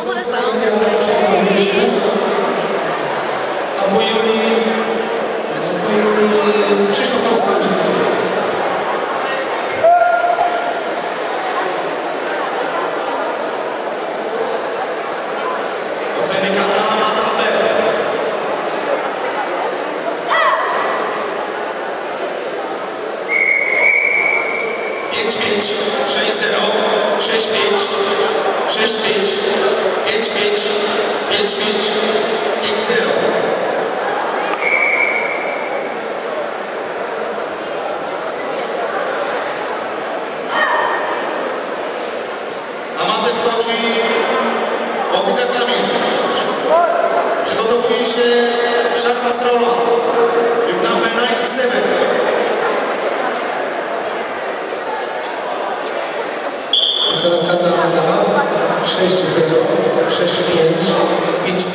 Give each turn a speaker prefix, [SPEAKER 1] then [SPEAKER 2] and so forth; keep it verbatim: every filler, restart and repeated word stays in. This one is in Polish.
[SPEAKER 1] A po Julii, po Julii Krzysztof Oskarczyk.
[SPEAKER 2] Oceny kata Amata B. pięć pięć, sześć zero, sześć pięć, sześć pięć, pięć pięć, pięć pięć, pięć zero. Na matę wchodzi Motyka Kamil. Przygotowuje się Szarpas Roland with number ninety-seven.
[SPEAKER 1] Ocena kata Amata sześć zero, sześć pięć, pięć